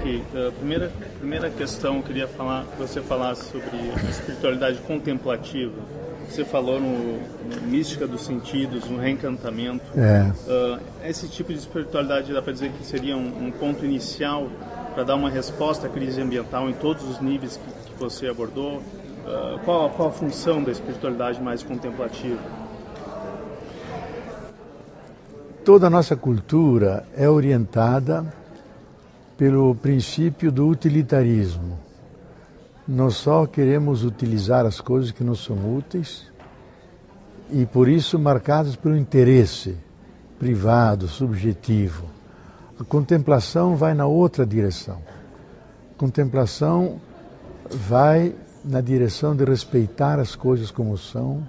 Ok. Primeira questão, eu queria que você falasse sobre a espiritualidade contemplativa. Você falou no mística dos sentidos, no reencantamento. Esse tipo de espiritualidade dá para dizer que seria um ponto inicial para dar uma resposta à crise ambiental em todos os níveis que você abordou? Qual a função da espiritualidade mais contemplativa? Toda a nossa cultura é orientada pelo princípio do utilitarismo. Nós só queremos utilizar as coisas que nos são úteis e, por isso, marcadas pelo interesse privado, subjetivo. A contemplação vai na outra direção. A contemplação vai na direção de respeitar as coisas como são,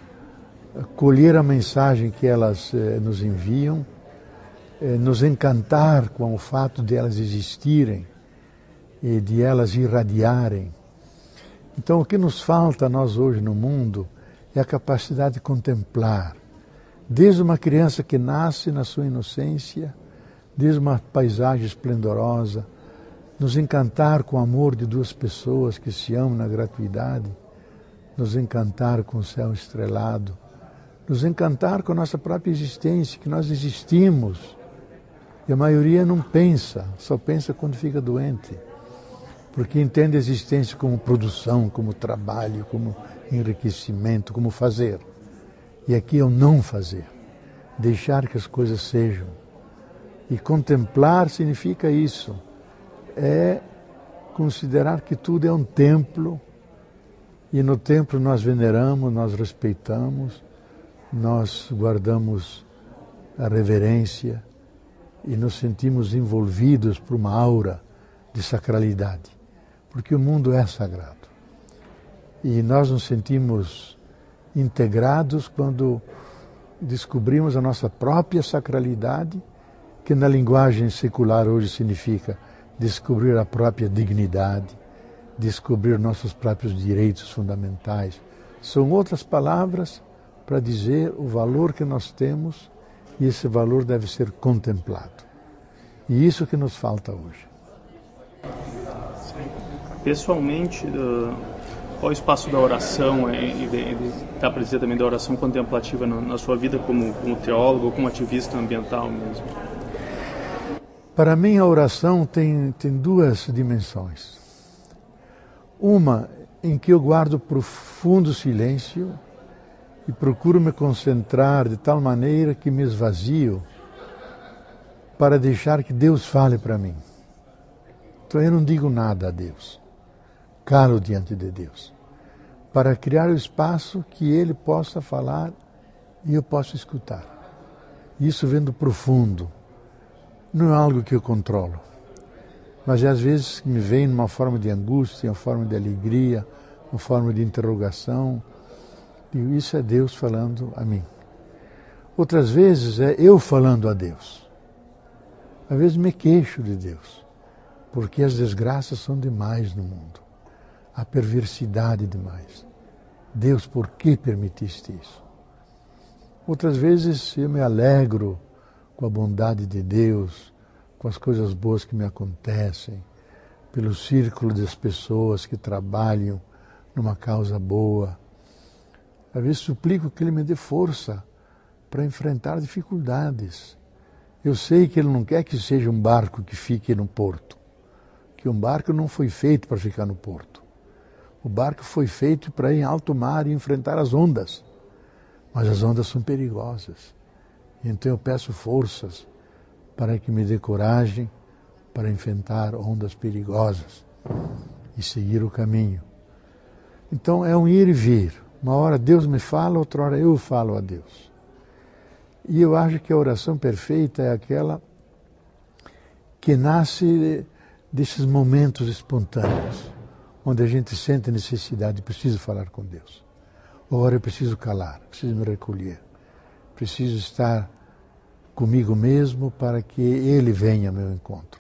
colher a mensagem que elas nos enviam, nos encantar com o fato de elas existirem e de elas irradiarem. Então, o que nos falta a nós hoje no mundo é a capacidade de contemplar. Desde uma criança que nasce na sua inocência, desde uma paisagem esplendorosa, nos encantar com o amor de duas pessoas que se amam na gratuidade, nos encantar com o céu estrelado, nos encantar com a nossa própria existência, que nós existimos. E a maioria não pensa, só pensa quando fica doente, porque entende a existência como produção, como trabalho, como enriquecimento, como fazer. E aqui é o não fazer, deixar que as coisas sejam. E contemplar significa isso, é considerar que tudo é um templo, e no templo nós veneramos, nós respeitamos, nós guardamos a reverência e nos sentimos envolvidos por uma aura de sacralidade, porque o mundo é sagrado. E nós nos sentimos integrados quando descobrimos a nossa própria sacralidade, que na linguagem secular hoje significa descobrir a própria dignidade, descobrir nossos próprios direitos fundamentais. São outras palavras para dizer o valor que nós temos, e esse valor deve ser contemplado. E isso que nos falta hoje. Pessoalmente, qual o espaço da oração, e dá para dizer também da oração contemplativa na sua vida como teólogo ou como ativista ambiental mesmo? Para mim a oração tem duas dimensões. Uma em que eu guardo profundo silêncio e procuro me concentrar de tal maneira que me esvazio para deixar que Deus fale para mim. Então eu não digo nada a Deus, calo diante de Deus, para criar o espaço que Ele possa falar e eu possa escutar. Isso vem do profundo, não é algo que eu controlo, mas às vezes me vem numa forma de angústia, uma forma de alegria, uma forma de interrogação. E isso é Deus falando a mim. Outras vezes é eu falando a Deus. Às vezes me queixo de Deus, porque as desgraças são demais no mundo. A perversidade demais. Deus, por que permitiste isso? Outras vezes eu me alegro com a bondade de Deus, com as coisas boas que me acontecem, pelo círculo das pessoas que trabalham numa causa boa. Às vezes suplico que Ele me dê força para enfrentar dificuldades. Eu sei que Ele não quer que seja um barco que fique no porto, que um barco não foi feito para ficar no porto. O barco foi feito para ir em alto mar e enfrentar as ondas, mas as ondas são perigosas. Então eu peço forças para que me dê coragem para enfrentar ondas perigosas e seguir o caminho. Então é um ir e vir. Uma hora Deus me fala, outra hora eu falo a Deus. E eu acho que a oração perfeita é aquela que nasce desses momentos espontâneos, onde a gente sente necessidade, preciso falar com Deus. Agora eu preciso calar, preciso me recolher, preciso estar comigo mesmo para que Ele venha ao meu encontro.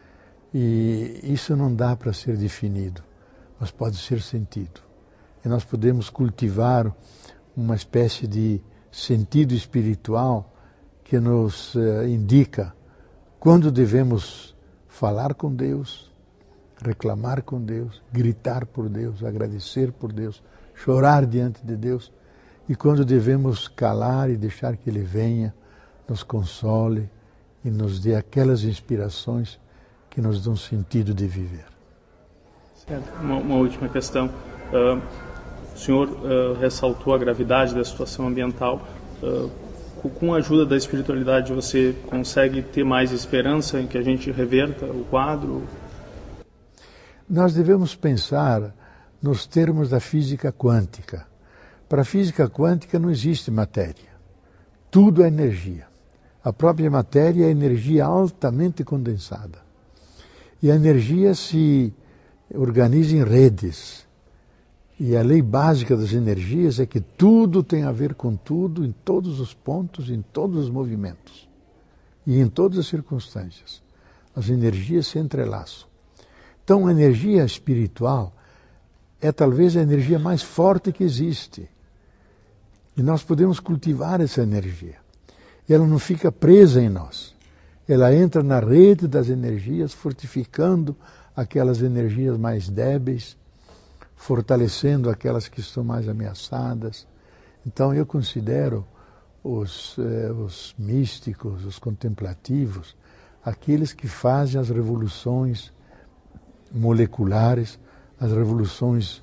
E isso não dá para ser definido, mas pode ser sentido. E nós podemos cultivar uma espécie de sentido espiritual que nos indica quando devemos falar com Deus, reclamar com Deus, gritar por Deus, agradecer por Deus, chorar diante de Deus. E quando devemos calar e deixar que Ele venha, nos console e nos dê aquelas inspirações que nos dão sentido de viver. Certo. Uma última questão. O senhor ressaltou a gravidade da situação ambiental. Com a ajuda da espiritualidade, você consegue ter mais esperança em que a gente reverta o quadro? Nós devemos pensar nos termos da física quântica. Para a física quântica não existe matéria. Tudo é energia. A própria matéria é energia altamente condensada. E a energia se organiza em redes. E a lei básica das energias é que tudo tem a ver com tudo, em todos os pontos, em todos os movimentos. E em todas as circunstâncias. As energias se entrelaçam. Então, a energia espiritual é talvez a energia mais forte que existe. E nós podemos cultivar essa energia. Ela não fica presa em nós. Ela entra na rede das energias, fortificando aquelas energias mais débeis, fortalecendo aquelas que estão mais ameaçadas. Então eu considero os místicos, os contemplativos, aqueles que fazem as revoluções moleculares, as revoluções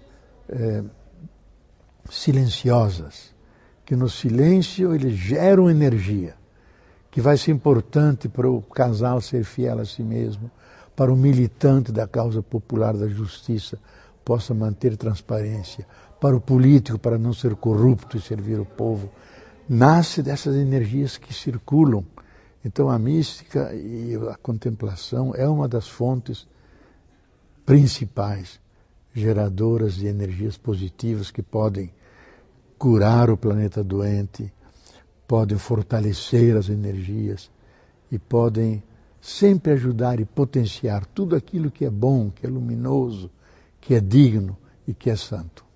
silenciosas, que no silêncio eles geram energia, que vai ser importante para o casal ser fiel a si mesmo, para o militante da causa popular da justiça possa manter transparência, para o político para não ser corrupto e servir o povo. Nasce dessas energias que circulam. Então a mística e a contemplação é uma das fontes principais geradoras de energias positivas que podem curar o planeta doente, podem fortalecer as energias e podem sempre ajudar e potenciar tudo aquilo que é bom, que é luminoso, que é digno e que é santo.